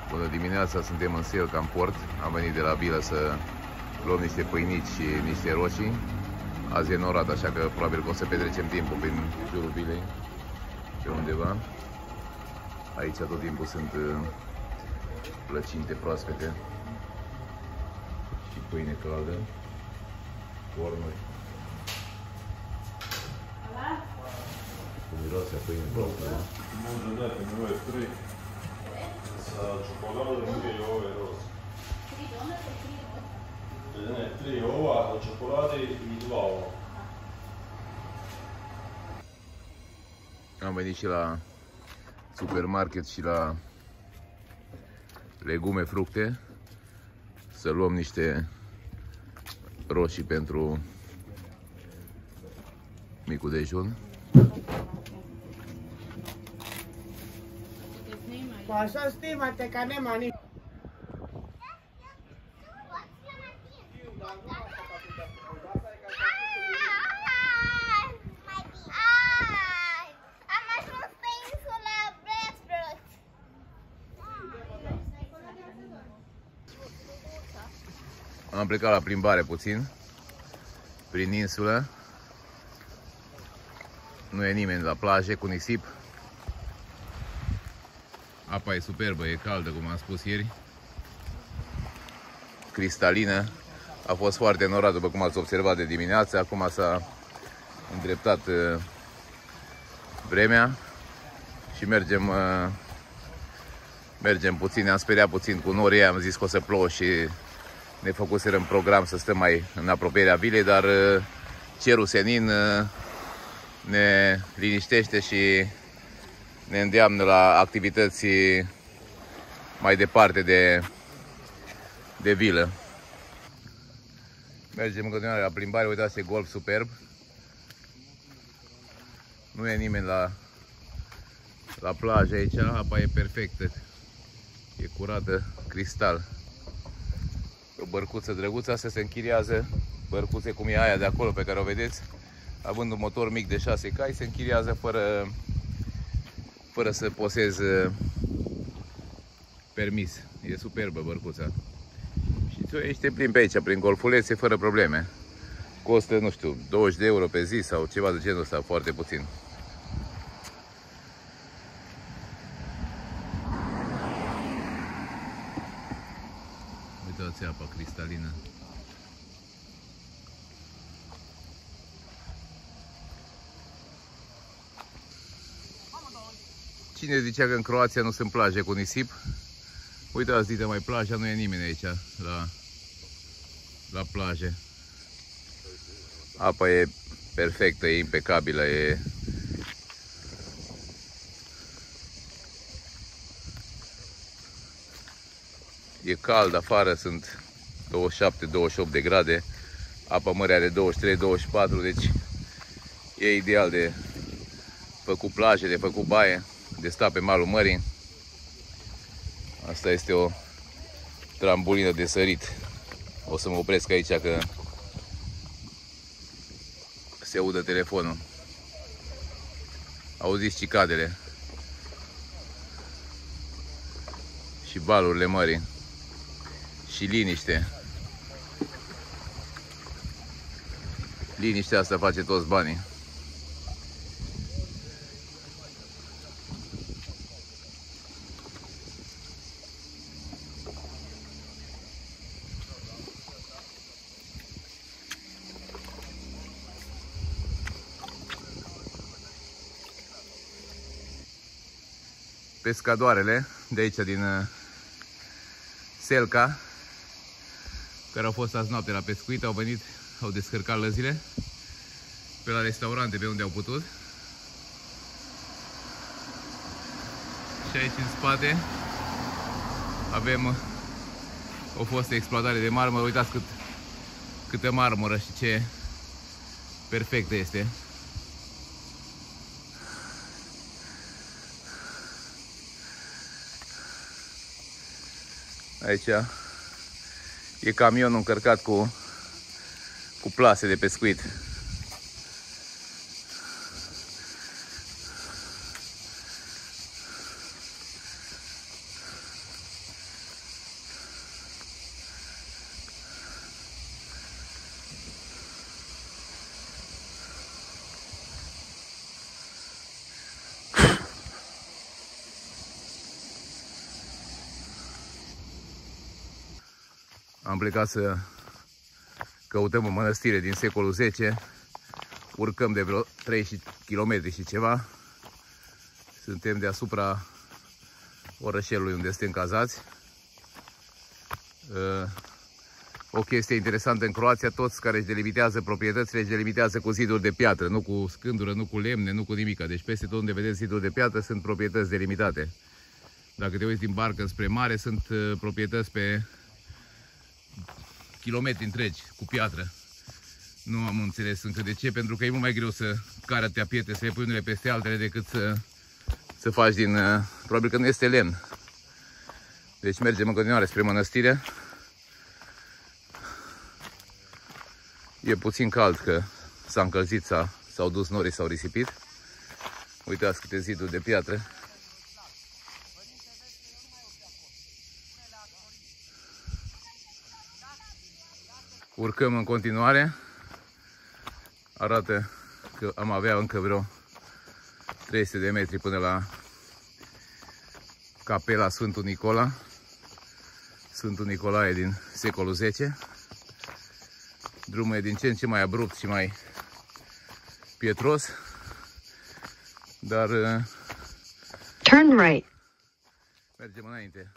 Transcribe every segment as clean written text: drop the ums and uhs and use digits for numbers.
Bună dimineața, suntem în Selca, în port. Am venit de la Bilă să luăm niște pâinici și niște roșii. Azi e norat, așa că probabil că o să petrecem timpul prin jurul Bilei, pe undeva. Aici tot timpul sunt plăcinte proaspete și pâine caldă, cornuri. Cu miroase a pâine caldă. Možda dajte mi ove 3 sa čokoladom, druge i ove roze. 3 ova od čokolade i 2 ova. Am venit și la supermarket și la legume, fructe, să luăm niște roșii pentru micul dejun. Așa stimate, că nema nici. Am ajuns pe insula Brestbrot. Am plecat la plimbare puțin prin insulă. Nu e nimeni la plaje cu nisip. Apa e superbă, e caldă, cum am spus ieri. Cristalină. A fost foarte norat, după cum ați observat de dimineață. Acum s-a îndreptat vremea și mergem puțin. Ne-am speriat puțin cu norii, am zis că o să plouă și ne făcuserăm program să stăm mai în apropierea vilei, dar cerul senin ne liniștește și ne îndeamnă la activități mai departe de vilă. Mergem în continuare la plimbare, uitați, ce golf superb. Nu e nimeni la plajă aici, apa e perfectă, e curată, cristal. O bărcuță drăguță, astea se închiriază, bărcuțe cum e aia de acolo pe care o vedeți, având un motor mic de 6 cai, se închiriază fără să posez permis. E superbă bărcuța. Și ești te plimbi pe aici, prin golfulețe, fără probleme. Costă, nu știu, 20 de euro pe zi sau ceva de genul ăsta, foarte puțin. Uitați apa cristalină. Cine zicea că în Croația nu sunt plaje cu nisip? Uitați, dite mai plaja, nu e nimeni aici la plaje. Apa e perfectă, e impecabilă, e cald afară, sunt 27-28 de grade. Apa mării are 23-24, deci e ideal de făcut plaje, de făcut baie, de stat pe malul mării. Asta este o trambulină de sărit. O să mă opresc aici că se audă telefonul. Auziți cicadele și valurile mării și liniște. Liniștea asta face toți banii. Pescadoarele de aici din Selca, care au fost azi noapte la pescuit, au venit, au descărcat lăzile pe la restaurante pe unde au putut. Și aici în spate avem o fostă exploatare de marmură. Uitați câtă marmură și ce perfectă este. Aici e camionul încărcat cu plase de pescuit. Am plecat să căutăm o mănăstire din secolul X. Urcăm de vreo 30 km și ceva. Suntem deasupra orășelului unde suntem cazați. O chestie interesantă în Croația, toți care își delimitează proprietățile își delimitează cu ziduri de piatră, nu cu scândură, nu cu lemne, nu cu nimica. Deci peste tot unde vedeți ziduri de piatră sunt proprietăți delimitate. Dacă te uiți din barcă spre mare, sunt proprietăți pe kilometri întregi cu piatră. Nu am înțeles încă de ce, pentru că e mult mai greu să cari atâtea pietre, să le pui unele peste altele, decât să faci din... Probabil că nu este lemn. Deci mergem în continuare spre mănăstire. E puțin cald, că s-a încălzit, s-au dus norii, s-au risipit. Uitați câte ziduri de piatră. Urcăm în continuare. Arată că am avea încă vreo 300 de metri până la capela Sfântul Nicola. Sfântul Nicolae din secolul X. Drumul e din ce în ce mai abrupt și mai pietros, dar turn right. Mergem înainte.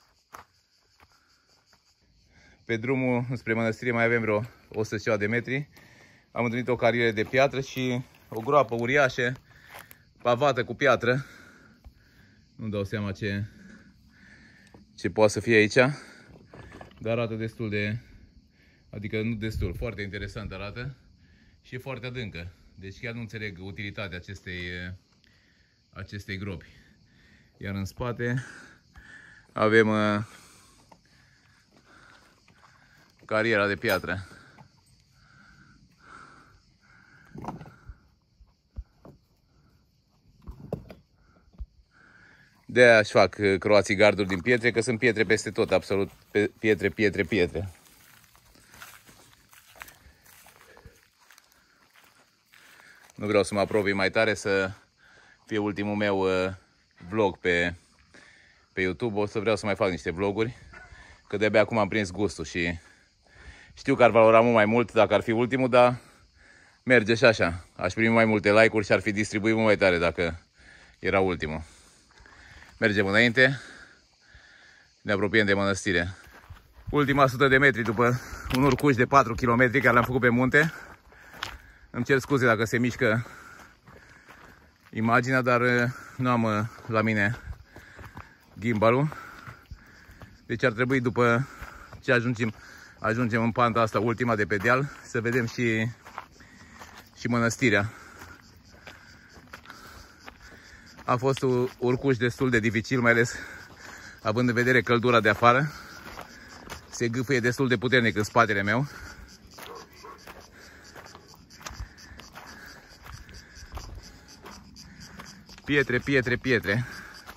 Pe drumul spre mănăstire mai avem vreo 100 ceva de metri. Am întâlnit o carieră de piatră și o groapă uriașă, pavată cu piatră. Nu dau seama ce poate să fie aici, dar arată destul de... Adică nu destul, foarte interesant arată și foarte adâncă. Deci chiar nu înțeleg utilitatea acestei gropi. Iar în spate avem cariera de piatră. De-aia își fac croații garduri din pietre, că sunt pietre peste tot, absolut pietre, pietre, pietre. Nu vreau să mă apropii mai tare, să fie ultimul meu vlog pe YouTube. O să vreau să mai fac niște vloguri, că de-abia acum am prins gustul și știu că ar valora mult mai mult dacă ar fi ultimul, dar merge și așa. Aș primi mai multe like-uri și ar fi distribuit mult mai tare dacă era ultimul. Mergem înainte, ne apropiem de mănăstire. Ultima 100 de metri după un urcuș de 4 km care l-am făcut pe munte. Îmi cer scuze dacă se mișcă imaginea, dar nu am la mine gimbalul. Deci ar trebui, după ce ajungem în panta asta ultima de pe deal, să vedem și mănăstirea. A fost un urcuș destul de dificil, mai ales având în vedere căldura de afară. Se gâfâie destul de puternic în spatele meu. Pietre, pietre, pietre.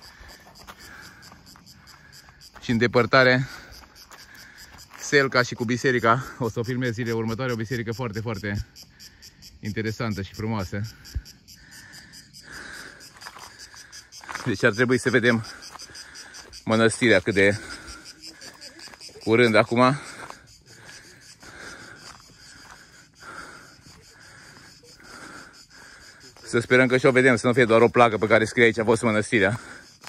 Și în depărtare Selca și cu biserica. O să o filmez zilele următoare. O biserică foarte, foarte interesantă și frumoasă. Deci ar trebui să vedem mănăstirea cât de curând acum. Să sperăm că și o vedem, să nu fie doar o placă pe care scrie aici a fost mănăstirea.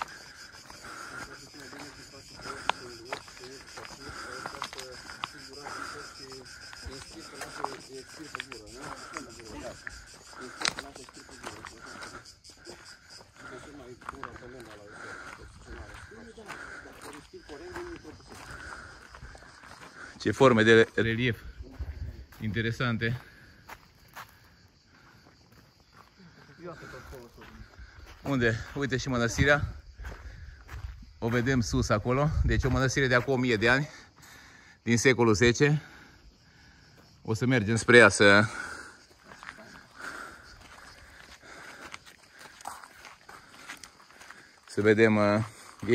Ce forme de relief interesante. Unde? Uite și mănăstirea. O vedem sus acolo. Deci o mănăstire de acum 1000 de ani, din secolul X. O să mergem spre ea să vedem. E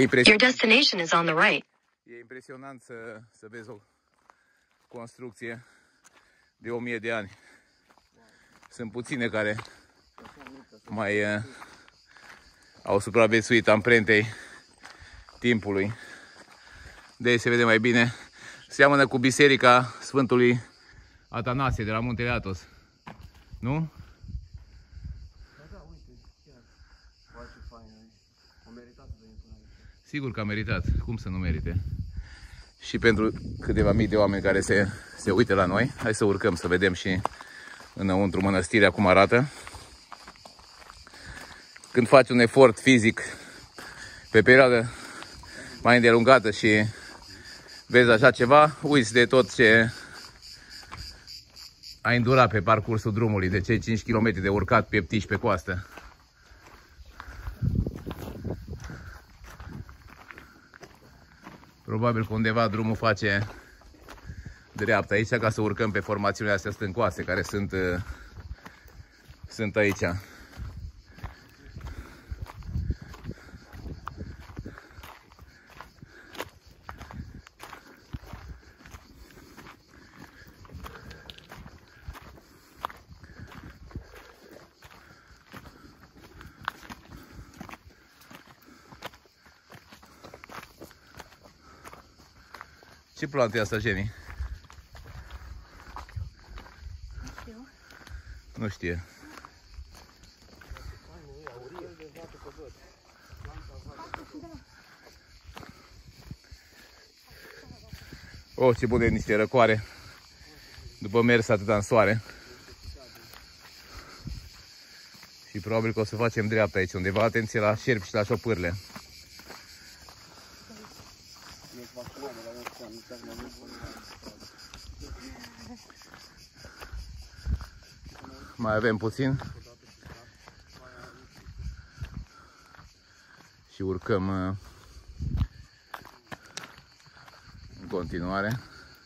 impresionant să vezi o construcție de 1000 de ani. Sunt puține care mai au supraviețuit amprentei timpului. De aici se vede mai bine. Seamănă cu biserica Sfântului Atanasie de la Muntele Athos. Nu? Da, uite, chiar. Foarte faină. A meritat să venim până aici. Sigur că a meritat. Cum să nu merite? Și pentru câteva mii de oameni care se uită la noi, hai să urcăm să vedem și înăuntru mănăstirea cum arată. Când faci un efort fizic pe perioadă mai îndelungată și vezi așa ceva, uiți de tot ce ai îndurat pe parcursul drumului, de cei 5 km de urcat pieptiși pe coastă. Probabil că undeva drumul face dreapta aici, ca să urcăm pe formațiunile astea stâncoase care sunt aici. Ce plantă e asta, Jenny? Nu știe. Oh, ce bune niște răcoare. După mers atâta în soare. Și probabil că o să facem dreapta aici undeva. Atenție la șerpi și la șopârle. Mai avem puțin și urcăm în continuare.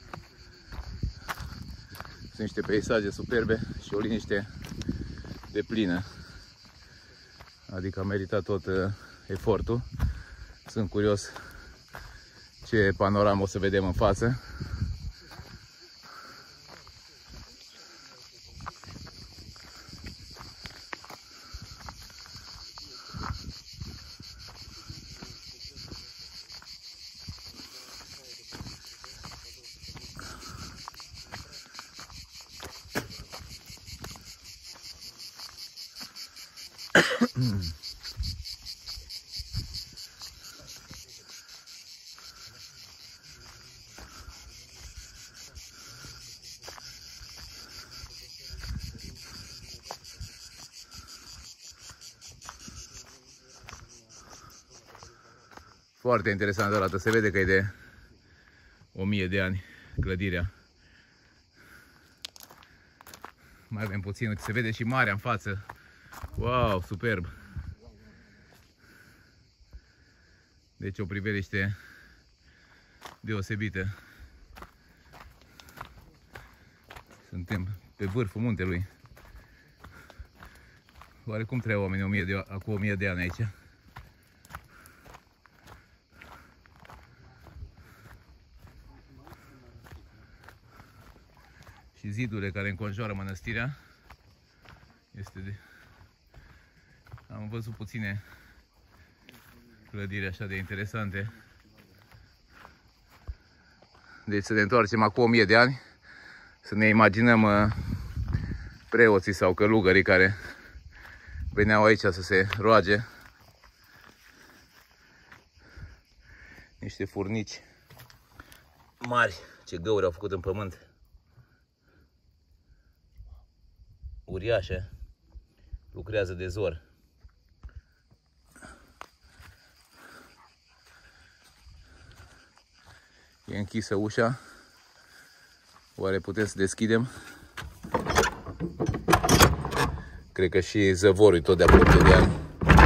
Sunt niște peisaje superbe și o liniște deplină, adică a meritat tot efortul. Sunt curios ce panoramă o să vedem în față. Foarte interesant arată, se vede că e de 1000 de ani clădirea. Mai avem puțin, uite, se vede și marea în față. Wow, superb! Deci o priveliște deosebită. Suntem pe vârful muntelui. Oare cum trăiau oamenii acum 1000 de ani aici? Și zidurile care înconjoară mănăstirea este de... Am văzut puține clădiri așa de interesante. Deci să ne întoarcem acum 1000 de ani, să ne imaginăm preoții sau călugării care veneau aici să se roage. Niște furnici mari, ce găuri au făcut în pământ. Uriașe, lucrează de zor. E închisă ușa. Oare putem să deschidem? Cred că și zăvorul tot de aproape de ani.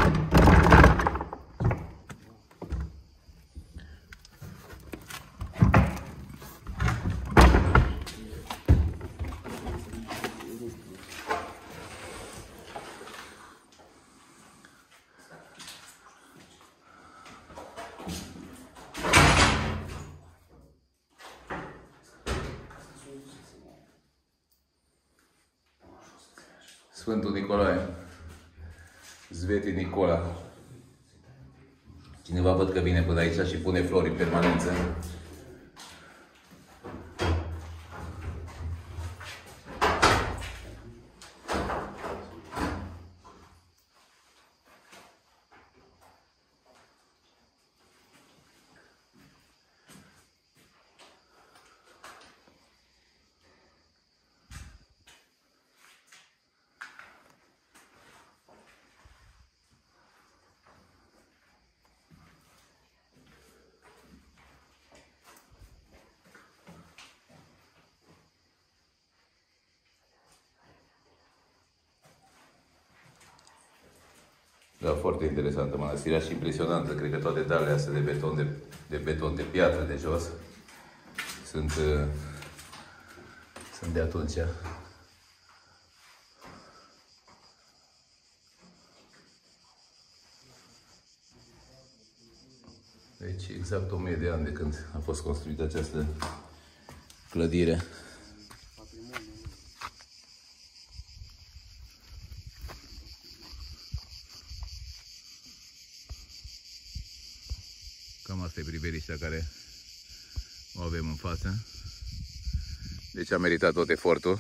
Sfântul Nicolae, Sveti Nicola. Cineva văd că vine până aici și pune flori în permanență. Da, foarte interesantă mănăstirea și impresionantă. Cred că toate dalele astea de beton de piatră de jos sunt de atunci. Deci exact 1000 de ani de când a fost construită această clădire. Cam asta e priveliștea care o avem în față. Deci a meritat tot efortul.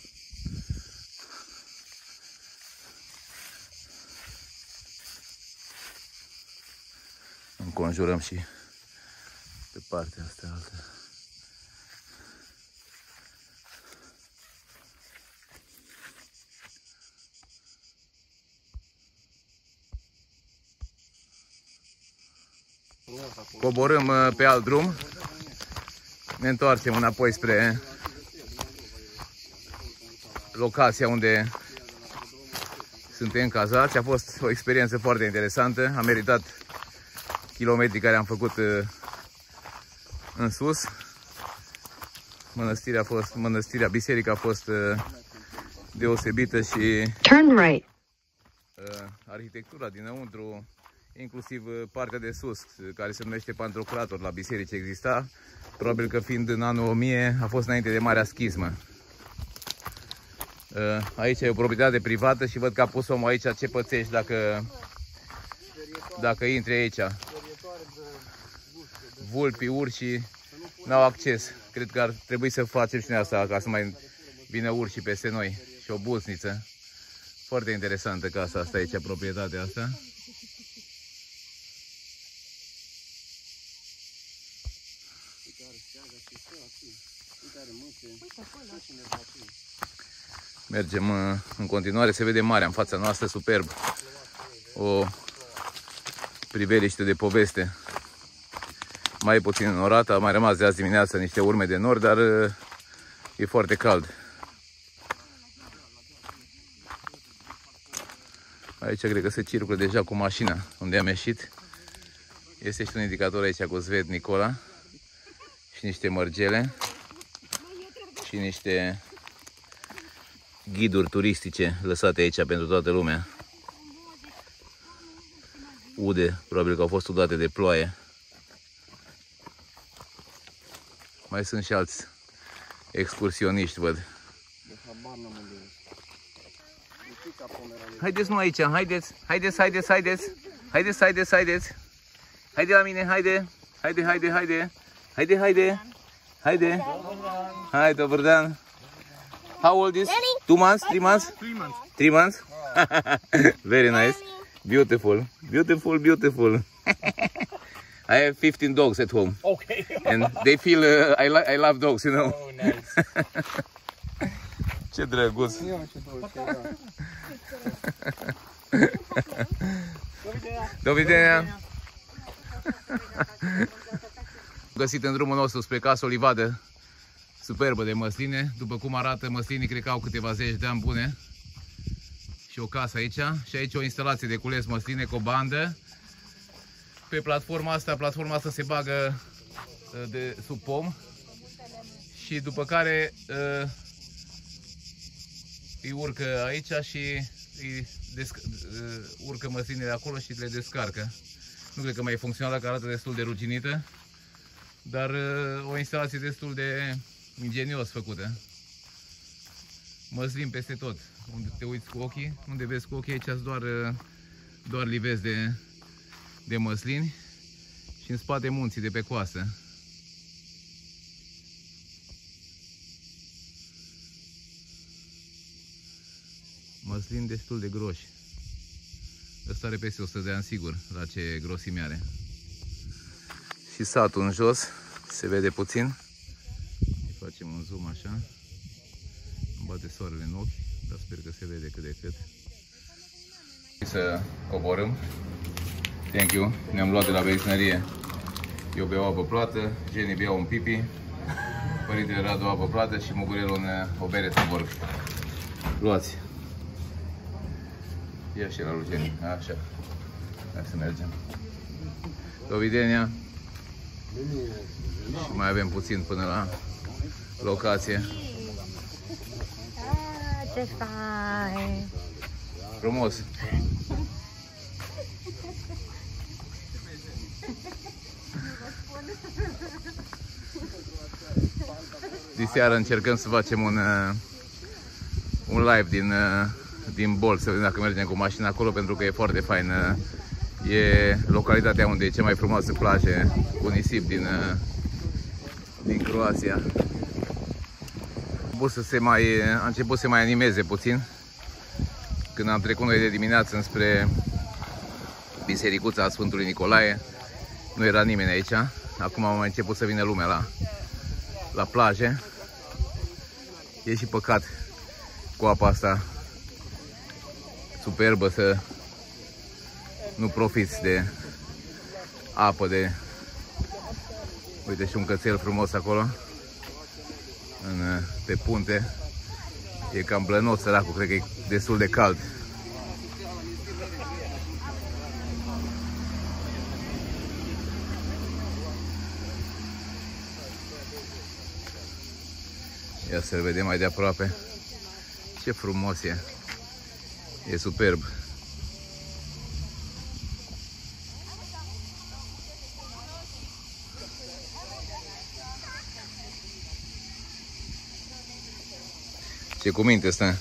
Înconjurăm și pe partea asta altă. Coborâm pe alt drum. Ne întoarcem înapoi spre locația unde suntem cazați. A fost o experiență foarte interesantă. A meritat kilometrii care am făcut în sus. Biserica a fost deosebită și Turn right. Arhitectura dinăuntru, inclusiv partea de sus, care se numește Pantocrator, la biserică exista. Probabil că fiind în anul 1000, a fost înainte de Marea Schismă. Aici e o proprietate privată și văd că a pus omul aici ce pățești dacă intri aici. Vulpii, urșii n-au acces. Cred că ar trebui să facem și noi asta, ca să mai vină urșii peste noi. Și o busniță. Foarte interesantă casa asta aici, proprietatea asta. Mergem în continuare, se vede marea în fața noastră, superb. O priveliște de poveste. Mai puțin înorată, a mai rămas de azi dimineață niște urme de nor, dar e foarte cald. Aici cred că se circulă deja cu mașina unde am ieșit. Este și un indicator aici cu Sved Nicola și niște mărgele și niște ghiduri turistice lăsate aici pentru toată lumea. Ude, probabil că au fost udate de ploaie. Mai sunt și alți excursioniști, văd. Haideți, mă, aici, haideți. Haide la mine, haide. Hai, Dobrodan. How old is? 2 months, 3 months? 3 months. Very nice. Beautiful. I have 15 dogs at home. Okay. And they feel I love dogs, you know. Oh, nice. Ce drăguț. Dovidenia. Găsit în drumul nostru spre Casa o livadă superbă de măsline. După cum arată, măslinii cred că au câteva zeci de ani bune. Și o casă aici. Și aici o instalație de cules măsline cu o bandă. Pe platforma asta se bagă de sub pom. Și după care îi urcă aici și urcă măslinile acolo și le descarcă. Nu cred că mai e funcțională, că arată destul de ruginită, dar o instalație destul de ingenios făcută. Măslin peste tot. Unde te uiți cu ochii, unde vezi cu ochii, aici doar livezi de măslini și în spate munții de pe coastă. Măslin destul de groși. Ăsta are peste 100 de ani sigur, la ce grosime are. Și satul în jos, se vede puțin. Îi facem un zoom așa. Îmi bate soarele în ochi, dar sper că se vede cât de cât. Să coborâm. Thank you. Ne-am luat de la benzinărie. Eu beau apă plată, Jenny bea un pipi, părintele Radu apă plată și Mugurelul o bere Tuborg. Luați. Ia și la lui Jenny, așa. Hai să mergem. Dovidenia. Și mai avem puțin până la locație. Ce fain! Frumos! Diseară încercăm să facem un live din Bol, să vedem dacă mergem cu mașina acolo, pentru că e foarte fain. E localitatea unde e cea mai frumoasă plajă cu nisip din Croația. A început să se mai animeze puțin când am trecut noi de dimineață înspre bisericuța Sfântului Nicolae. Nu era nimeni aici. Acum am început să vină lumea la plajă. E și păcat cu apa asta superbă să nu profiți de apă, uite, și un cățel frumos acolo pe punte. E cam blănos săracul, cred că e destul de cald. Ia să-l vedem mai de aproape. Ce frumos e! E superb! Ce cu minte stă?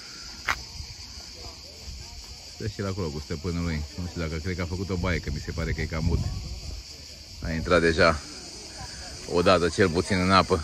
Stă și la acolo cu stăpânul lui. Nu știu dacă cred că a făcut o baie, că mi se pare că e cam mut. A intrat deja o dată cel puțin în apă.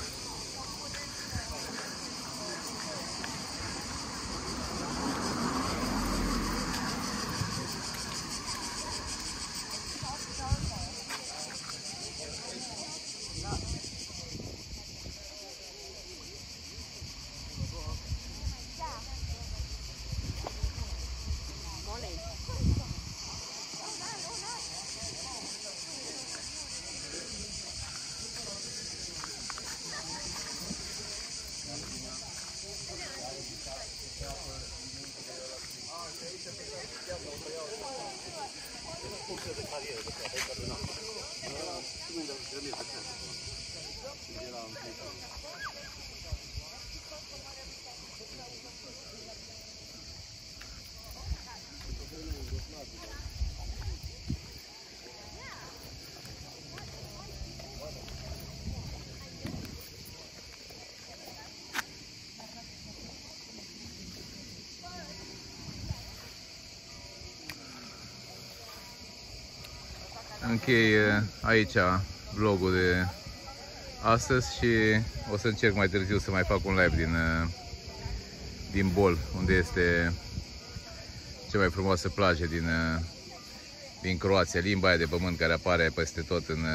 Închei aici vlogul de astăzi și o să încerc mai târziu să mai fac un live din Bol, unde este cea mai frumoasă plajă din Croația, limba aia de pământ care apare peste tot în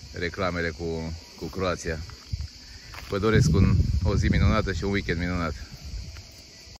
reclamele cu Croația. Vă doresc o zi minunată și un weekend minunat.